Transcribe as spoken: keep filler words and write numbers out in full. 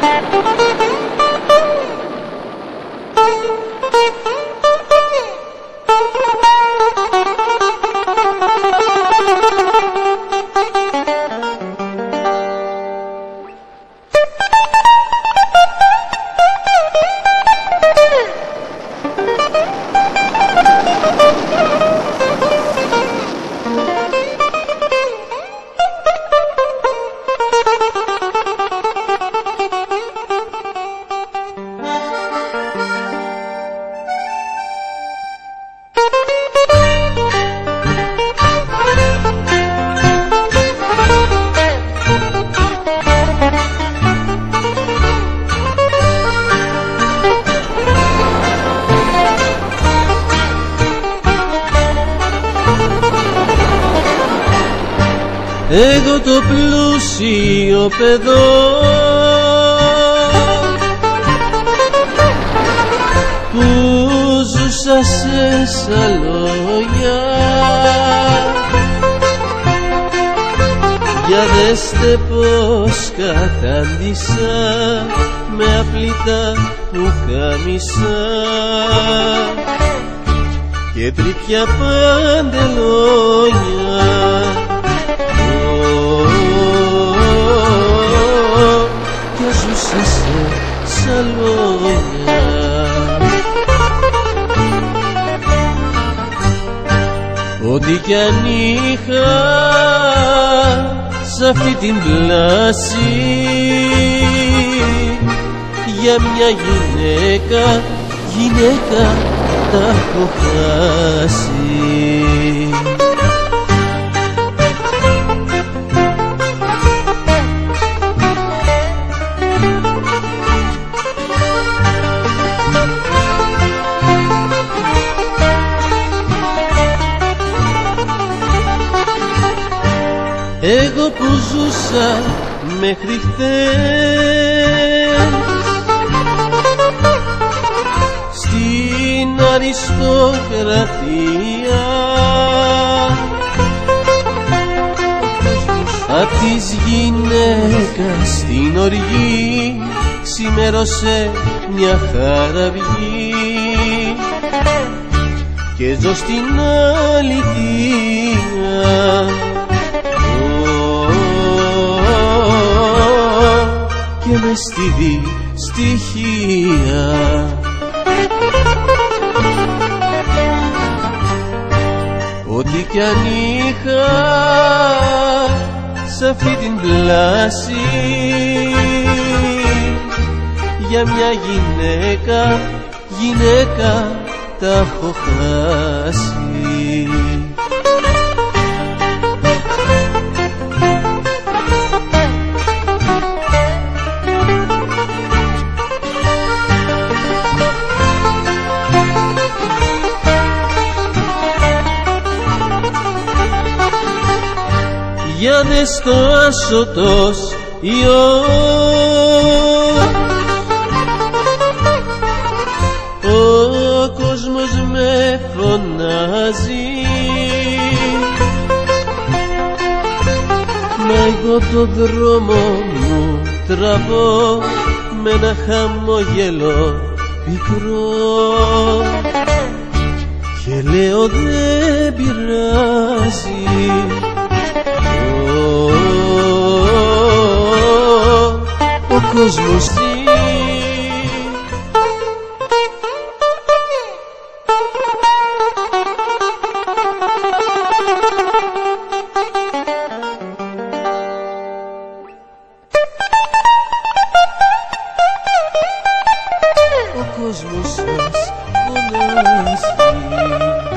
Εγώ το πλούσιο παιδό που ζούσα σε σαλόνια, για δέστε πως κατάντησα με απλήτα που κάμισα και τρίπια παντελόνια. Και ζούσα σε σαλόνια. Ό,τι κι αν είχα σ' αυτή την πλάση, για μια γυναίκα, γυναίκα τα έχω χάσει. Εγώ που ζούσα μέχρι χθες στην αριστοκρατία, απ' της γυναίκας στην οργή ξημέρωσε μια χαραυγή και ζω στην αλήθεια και μες στη δυστυχία. Ό,τι κι αν είχα σ' αυτή την πλάση, για μια γυναίκα, γυναίκα τα έχω χάσει. Για δες το άσωτος ιό, ο κόσμος με φωνάζει, μα εγώ το δρόμο μου τραβώ με ένα χαμόγελο πικρό και λέω δεν πειράζει. Ο κόσμος ζει. Ο κόσμος σας φωνάζει.